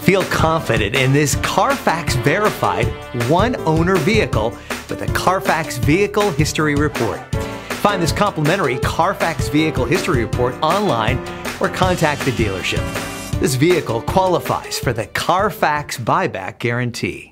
Feel confident in this Carfax verified one-owner vehicle with a Carfax Vehicle History Report. Find this complimentary Carfax Vehicle History Report online or contact the dealership. This vehicle qualifies for the Carfax Buyback Guarantee.